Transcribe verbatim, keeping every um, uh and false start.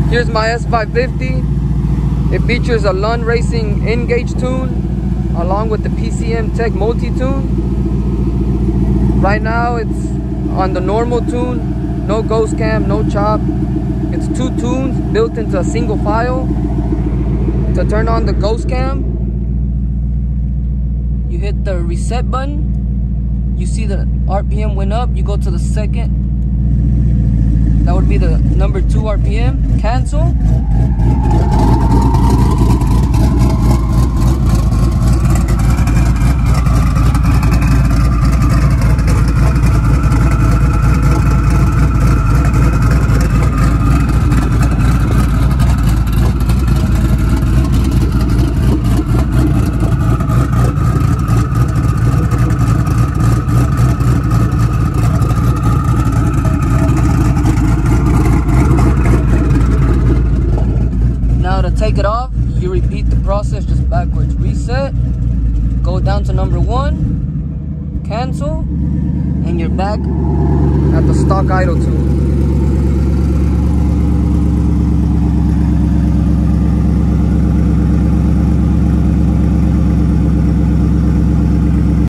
Here's my S five fifty. It features a Lund Racing N-Gauge tune along with the P C M TEC Multitune. Right now it's on the normal tune, no ghost cam, no chop. It's two tunes built into a single file. To turn on the ghost cam, you hit the reset button. You see the R P M went up. You go to the second. That would be the number two R P M. Cancel. Take it off, you repeat the process just backwards. Reset, go down to number one, cancel, and you're back at the stock idle tune.